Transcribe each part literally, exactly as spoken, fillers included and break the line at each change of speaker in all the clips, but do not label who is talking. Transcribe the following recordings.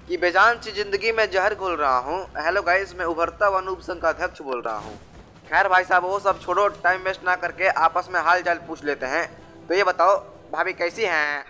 कि बेजान सी जिंदगी में जहर घोल रहा हूँ। हेलो गाइस, मैं उभरता हुआ नूब संघ का अध्यक्ष बोल रहा हूँ। खैर भाई साहब, वो सब छोड़ो, टाइम वेस्ट ना करके आपस में हाल चाल पूछ लेते हैं। तो ये बताओ भाभी कैसी हैं?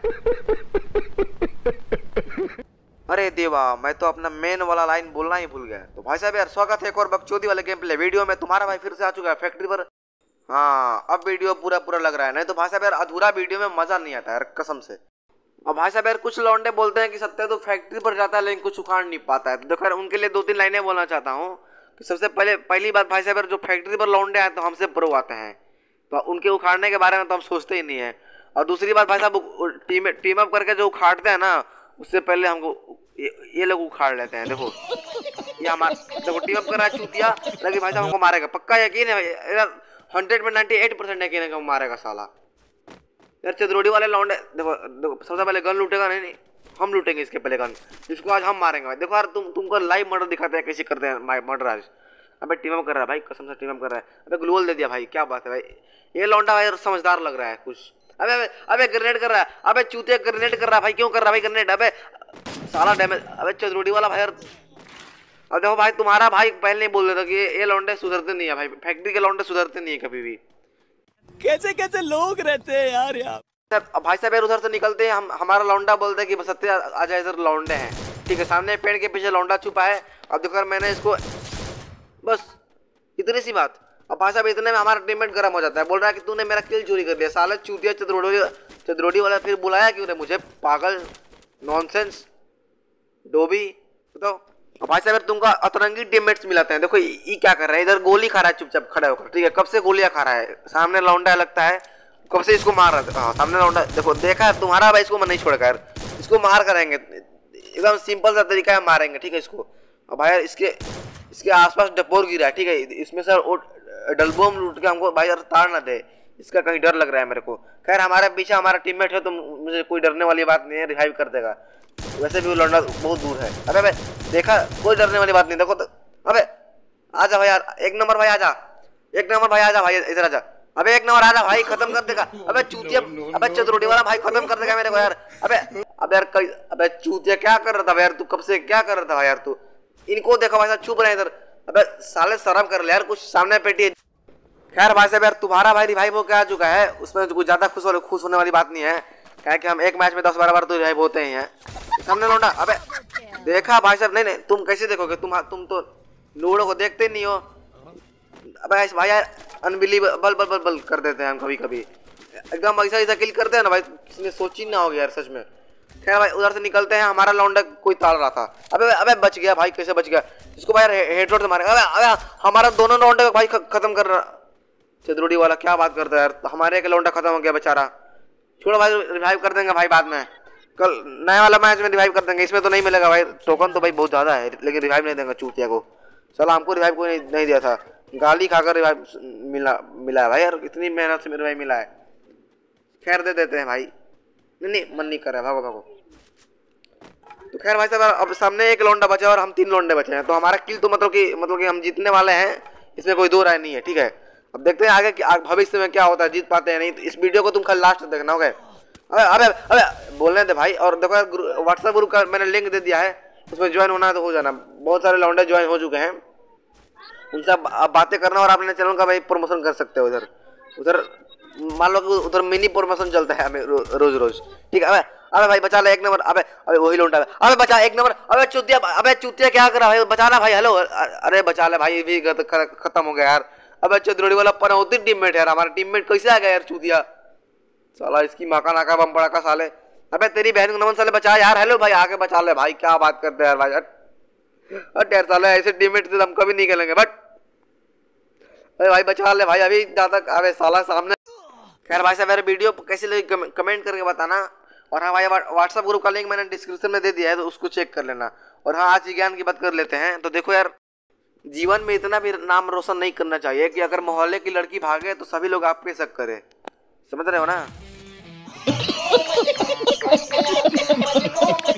अरे देवा, मैं तो अपना मेन वाला लाइन बोलना ही भूल गया। तो भाई साहब यार, स्वागत है एक और बकचोदी वाले गेम प्ले वीडियो में। तुम्हारा भाई फिर से आ चुका है फैक्ट्री पर। हाँ, अब वीडियो पूरा पूरा लग रहा है। नहीं तो भाई साहब यार, अधूरा वीडियो में मजा नहीं आता यार, कसम से। और भाई साहब यार, कुछ लौंडे बोलते हैं कि सत्य तो फैक्ट्री पर जाता है लेकिन कुछ उखाड़ नहीं पाता है। तो देखो यार, उनके लिए दो तीन लाइनें बोलना चाहता हूँ कि सबसे पहले पहली बात भाई साहब यार, जो फैक्ट्री पर लौंडे आए तो हमसे प्रो आते हैं, तो उनके उखाड़ने के बारे में तो हम सोचते ही नहीं है। और दूसरी बात भाई साहब, टीम टीम अप करके जो उखाड़ते हैं ना, उससे पहले हमको ये, ये लोग उखाड़ लेते हैं। देखो ये हमारा, देखो टीम अप कर रहा है चूतिया, लेकिन भाई साहब हमको मारेगा, पक्का यकीन है यार, हंड्रेड में नाइन्टी एट परसेंट यकीन है कि वो मारेगा साला। यार चतरोड़ी वाले लौंडे, देखो देखो, सबसे पहले गन लूटेगा। नहीं नहीं, हम लूटेंगे इसके पहले गन, जिसको आज हम मारेंगे भाई। देखो यार, तुम तुमको लाइव मर्डर दिखाते हैं कैसे करते हैं मर्डर आज। अबे टीम अप कर रहा है भाई, कसम से टीम अप कर रहा है। अबे ग्लोवल दे दिया भाई, क्या बात है भाई। ये लौंडा भाई समझदार लग रहा है कुछ। अबे अबे अबे ग्रेनेड कर रहा है, अबे चूतिया ग्रेनेड कर रहा है भाई। क्यों कर रहा है भाई ग्रेनेड? अबे साला डैमेज। अबे चतरोड़ी वाला भाई यार, अब देखो भाई, तुम्हारा भाई पहले नहीं बोल रहा था कि ये लौंडे सुधरते नहीं है भाई। फैक्ट्री के लौंडे सुधरते नहीं है कभी भी।
कैसे कैसे लोग रहते हैं यार यार।
अब भाई साहब यार, उधर से निकलते हैं हम, हमारा लौंडा बोलते हैं कि सत्य आ जाए, इधर लौंडे हैं। ठीक है, सामने पेड़ के पीछे लौंडा छुपा है। अब देखो यार, मैंने इसको, बस इतनी सी बात। अब भाई साहब इतने में हमारा टीममेट गर्म हो जाता है, बोल रहा है कि तूने मेरा किल चोरी कर दिया साला चूतिया चतरोड़ी चतरोड़ी वाला। फिर बुलाया क्यों ने मुझे, पागल, नॉनसेंस, डोबी। बताओ अब भाई साहब, तुमको अतरंगी टीममेट्स मिलाते हैं। देखो ये क्या कर रहा है, इधर गोली खा रहा है चुपचाप खड़ा होकर। ठीक है, कब से गोलियां खा रहा है, सामने लौंडा लगता है, कब से इसको मार रहा था। हाँ, सामने लौंडा, देखो देखा है तुम्हारा भाई, इसको मैं नहीं छोड़ेगा यार, इसको मार करेंगे, एकदम सिंपल सा तरीका है, मारेंगे। ठीक है इसको। अब भाई यार, इसके इसके आसपास डपोर गिरा है। ठीक है, इसमें सर डलबोम लूट के हमको भाई यार तार ना दे, इसका कहीं डर लग रहा है मेरे को। खैर हमारे पीछे हमारा टीममेट है, तो मुझे कोई डरने वाली बात नहीं है, रिवाइव कर देगा। वैसे भी वो लौंडा बहुत दूर है। अबे अबे देखा, कोई डरने वाली बात नहीं। देखो तो, अबे आजा भाई यार, एक नंबर भाई आजा, एक नंबर भाई आजा भाई, इधर आजा। अबे एक नंबर आजा भाई, खत्म कर देगा। अबे चूतिया, अबे चतरोड़ी वाला भाई खत्म कर देगा मेरे को यार। अबे अबे यार, अबे चूतिया क्या कर रहा था यार तू, कब से क्या कर रहा था भाई यार तू। इनको देखो भाई साहब, चुप रहे इधर। अबे साले शर्म कर ले यार, कुछ सामने पेटी। खैर भाई साहब यार, तुम्हारा भाई रिवाइव होकर आ चुका है, उसमें कुछ ज्यादा खुश हो खुश होने वाली बात नहीं है, क्या कि हम एक मैच में दस बारह बार तो रिवाइव होते ही हैं। सामने लौंडा, अबे देखा भाई साहब, नहीं नहीं, तुम कैसे देखोगे, तुम तुम तो लूडो को देखते नहीं हो। अबे भाई यार, अनबिलीवेबल बल बल बल कर देते हैं हम कभी कभी, एकदम ऐसा ऐसा किल करते हैं ना भाई, किसी ने सोची ना होगी यार सच में। खैर भाई, उधर से निकलते हैं, हमारा लौंडा कोई ताड़ रहा था। अबे अबे बच गया भाई, कैसे बच गया, इसको भाई हेडशॉट से मारेगा। अबे अबे हमारा दोनों लौंडे भाई खत्म कर रहा। चतरोड़ी वाला क्या बात करता है यार, हमारे एक लौंडा खत्म हो गया बेचारा। छोड़ो भाई, रिवाइव कर देंगे भाई बाद में, कल नया वाला मैच में रिवाइव कर देंगे। इसमें तो नहीं मिलेगा भाई, टोकन तो भाई बहुत ज्यादा है, लेकिन रिवाइव नहीं देंगे चूतिया को। चलो, हमको रिवाइव कोई नहीं, नहीं दिया था, गाली खाकर रिवाइव मिला मिला है भाई यार, इतनी मेहनत से रिवाइव मिला है। खैर दे देते हैं भाई, नहीं नहीं मन नहीं कर रहा है, भागो भागो। तो खैर भाई साहब, अब सामने एक लौंडा बचा और हम तीन लौंडे बचे हैं, तो हमारा किल तो मतलब कि मतलब कि हम जीतने वाले हैं, इसमें कोई दो राय नहीं है। ठीक है, अब देखते हैं आगे कि भविष्य में क्या होता है, जीत पाते हैं नहीं। तो इस वीडियो को तुम कल लास्ट तक देखना। ओके, अबे अबे अबे बोलने दे भाई। और देखो यार, व्हाट्सएप ग्रुप का मैंने लिंक दे दिया है, उसमें ज्वाइन होना है तो हो जाना। बहुत सारे लौंडे ज्वाइन हो चुके हैं, उनसे आप बातें करना और अपने चैनल का भाई प्रमोशन कर सकते हो। उधर उधर मान लो कि उधर मिनी प्रमोशन चलता है हमें रो, रोज रोज। ठीक है, अबे अबे भाई बचा ले, एक नंबर। अबे अबे वही लौंडा, अबे बचा एक नंबर। अबे चूतिया, अबे चूतिया क्या कर रहा है, बचाना भाई। हेलो, अरे बचा ले भाई, भी खत्म हो गया यार। अबे चतरोड़ी वाला पनौती टीममेट है यार, हमारा टीममेट कैसे आ गया यार चूतिया साला, इसकी माँ का नाका बम पड़ा का साले। अबे तेरी बहन को नमन साले, बचा यार। हेलो भाई, आके बचा ले भाई, क्या बात करते हैं यार भाई। अरे साले, ऐसे टीममेट से हम कभी नहीं खेलेंगे, बट अरे भाई बचा ले भाई, अभी ज्यादा। अबे साला सामने। खैर भाई साहब, मेरे वीडियो कैसी लगी कमेंट करके बताना। और हाँ भाई, व्हाट्सएप ग्रुप का लिंक मैंने डिस्क्रिप्शन में दे दिया है, तो उसको चेक कर लेना। और हाँ, आज विज्ञान की बात कर लेते हैं। तो देखो यार, जीवन में इतना भी नाम रोशन नहीं करना चाहिए कि अगर मोहल्ले की लड़की भागे तो सभी लोग आप पे शक करें। समझ रहे हो ना?